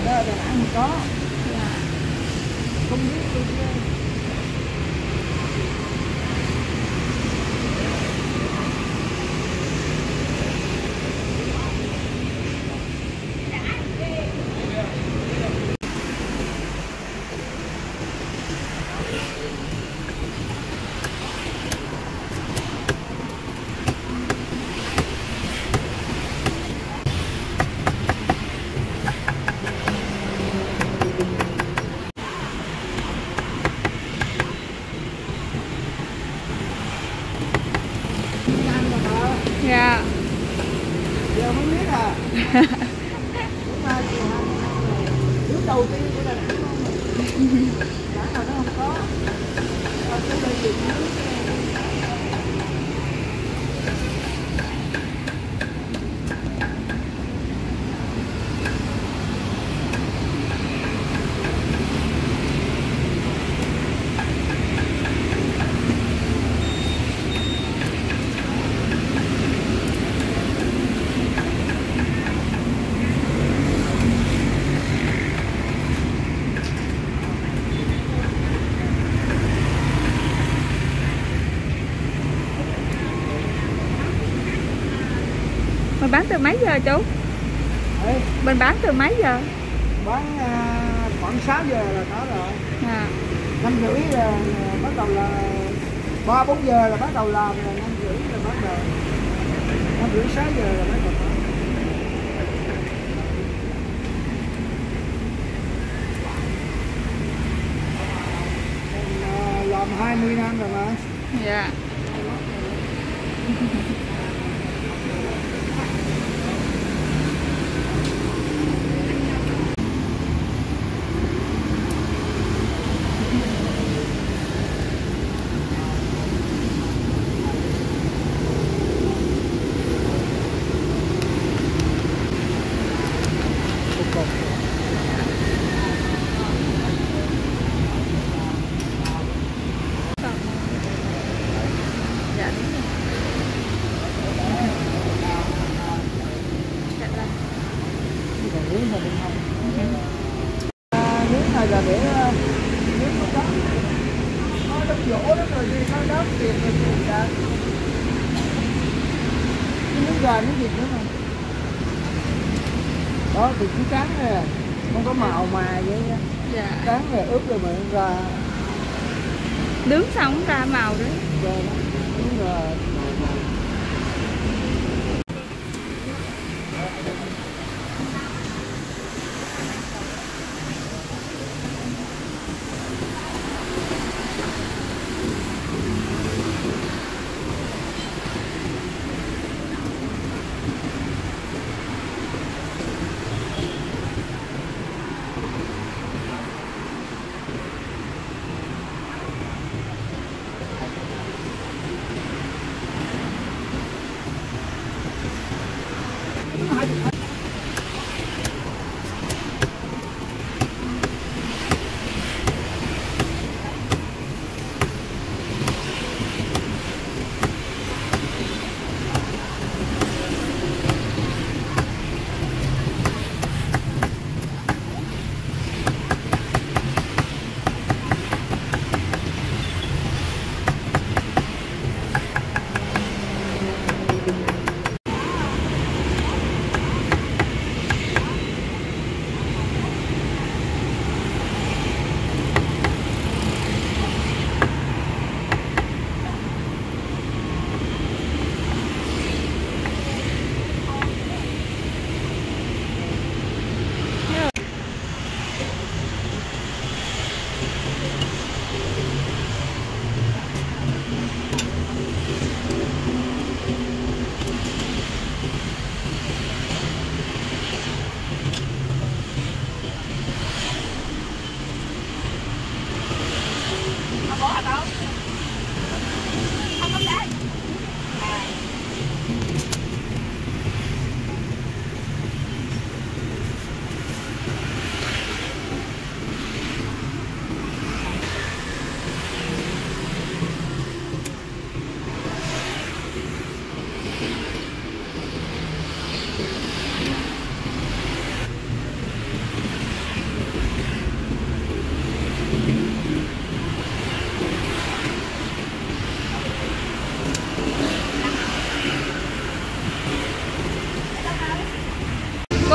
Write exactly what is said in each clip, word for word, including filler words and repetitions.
đó, Đà Nẵng không có. Dạ. Không biết tôi chứ. Dạ. Giờ mới biết à. Đúng rồi, nước đầu tiên của Đà Nẵng luôn rồi. Đà nào nó không có. Ở cái đây dịch nước. Mình bán từ mấy giờ chú? Đấy. Mình bán từ mấy giờ? Bán uh, khoảng sáu giờ là có rồi. À. Năm rưỡi là bắt đầu là ba bốn giờ là bắt đầu làm rồi, năm rưỡi là bắt đầu. Năm rưỡi sáu giờ là bắt đầu làm. Mình, uh, làm hai mươi năm rồi mà. Dạ. Nước này là để nước nó có nó đóng dỗ đó rồi đi nó đóng tiền rồi tiền ra cái nước gà nước vịt nữa mà đó thì cứ trắng này không có màu mà vậy nha. Dạ. Trắng này ướp rồi mà ra Nướng xong cũng ra màu đấy. Rồi đó, đúng rồi.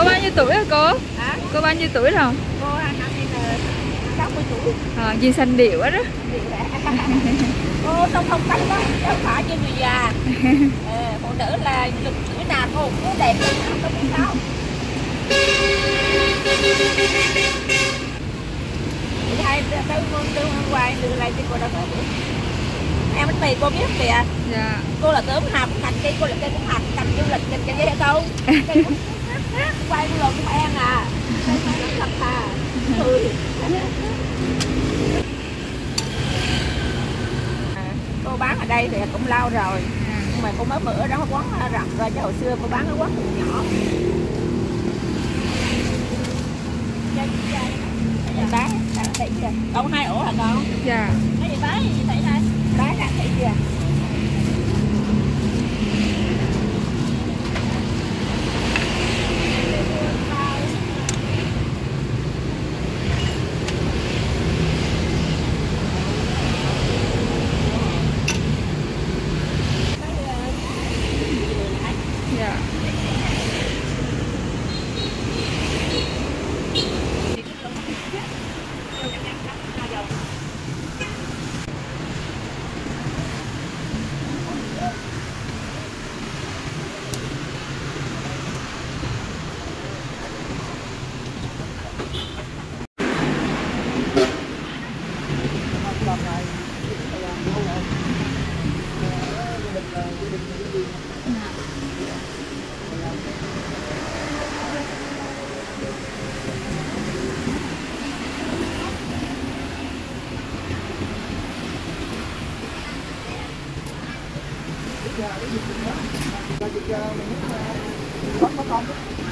Cô bao nhiêu tuổi hả cô? Hả? Cô bao nhiêu tuổi rồi? Cô năm nay là sáu mươi tuổi. À, gì xanh điệu quá đó. Cô không không cánh đó, không phải cho người già. Ờ, phụ nữ là lực tuổi nào cô cũng đẹp, không có biết sao. Thì hai tới từ hôm qua từ lại thì cô đâu có biết. Em bánh mì cô biết kìa. Dạ. Cô là tớm hạt thành cây, cô là cây cũng hạt thành du lịch trên cây hay không? Cây cũng quay luôn của em à. Cây phải rất thật à. Ừ. Cô bán ở đây thì cũng lâu rồi, nhưng mà cô mới mở ở đó quán rộng rồi, chứ hồi xưa cô bán ở quán nhỏ. Bán đã thấy chưa? Con hai ổ hả con? Dạ. Cái gì bán gì thấy đây? Bán đã thấy chưa? Dạ. Có con